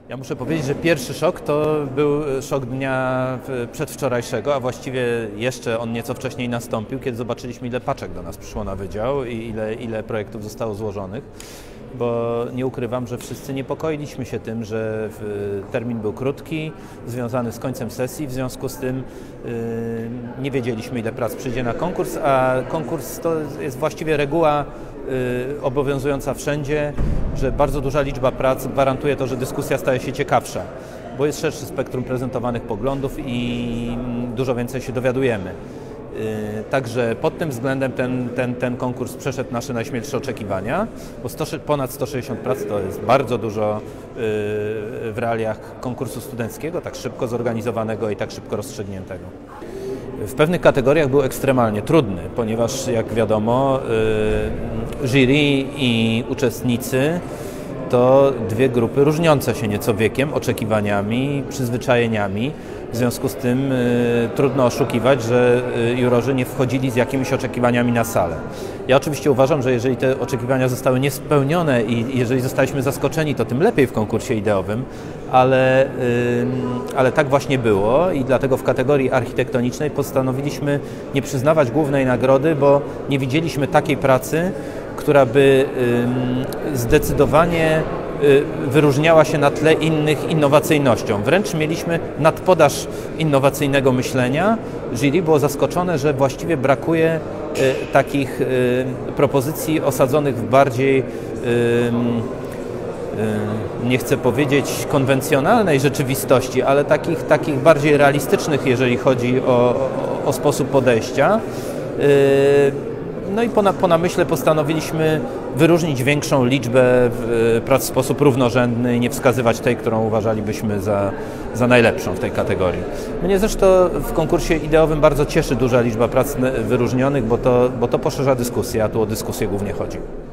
Ja muszę powiedzieć, że pierwszy szok to był szok dnia przedwczorajszego, a właściwie jeszcze on nieco wcześniej nastąpił, kiedy zobaczyliśmy, ile paczek do nas przyszło na wydział i ile projektów zostało złożonych. Bo nie ukrywam, że wszyscy niepokoiliśmy się tym, że termin był krótki, związany z końcem sesji, w związku z tym nie wiedzieliśmy, ile prac przyjdzie na konkurs, a konkurs to jest właściwie reguła obowiązująca wszędzie, że bardzo duża liczba prac gwarantuje to, że dyskusja staje się ciekawsza, bo jest szersze spektrum prezentowanych poglądów i dużo więcej się dowiadujemy. Także pod tym względem ten konkurs przeszedł nasze najśmielsze oczekiwania, bo ponad 160 prac to jest bardzo dużo w realiach konkursu studenckiego, tak szybko zorganizowanego i tak szybko rozstrzygniętego. W pewnych kategoriach był ekstremalnie trudny, ponieważ jak wiadomo jury i uczestnicy to dwie grupy różniące się nieco wiekiem, oczekiwaniami, przyzwyczajeniami. W związku z tym trudno oszukiwać, że jurorzy nie wchodzili z jakimiś oczekiwaniami na salę. Ja oczywiście uważam, że jeżeli te oczekiwania zostały niespełnione i jeżeli zostaliśmy zaskoczeni, to tym lepiej w konkursie ideowym, ale tak właśnie było i dlatego w kategorii architektonicznej postanowiliśmy nie przyznawać głównej nagrody, bo nie widzieliśmy takiej pracy, która by zdecydowanie wyróżniała się na tle innych innowacyjnością. Wręcz mieliśmy nadpodaż innowacyjnego myślenia. Jury było zaskoczone, że właściwie brakuje takich propozycji osadzonych w bardziej, nie chcę powiedzieć konwencjonalnej rzeczywistości, ale takich bardziej realistycznych, jeżeli chodzi o sposób podejścia. No i po namyśle postanowiliśmy wyróżnić większą liczbę prac w sposób równorzędny i nie wskazywać tej, którą uważalibyśmy za najlepszą w tej kategorii. Mnie zresztą w konkursie ideowym bardzo cieszy duża liczba prac wyróżnionych, bo to poszerza dyskusję, a tu o dyskusję głównie chodzi.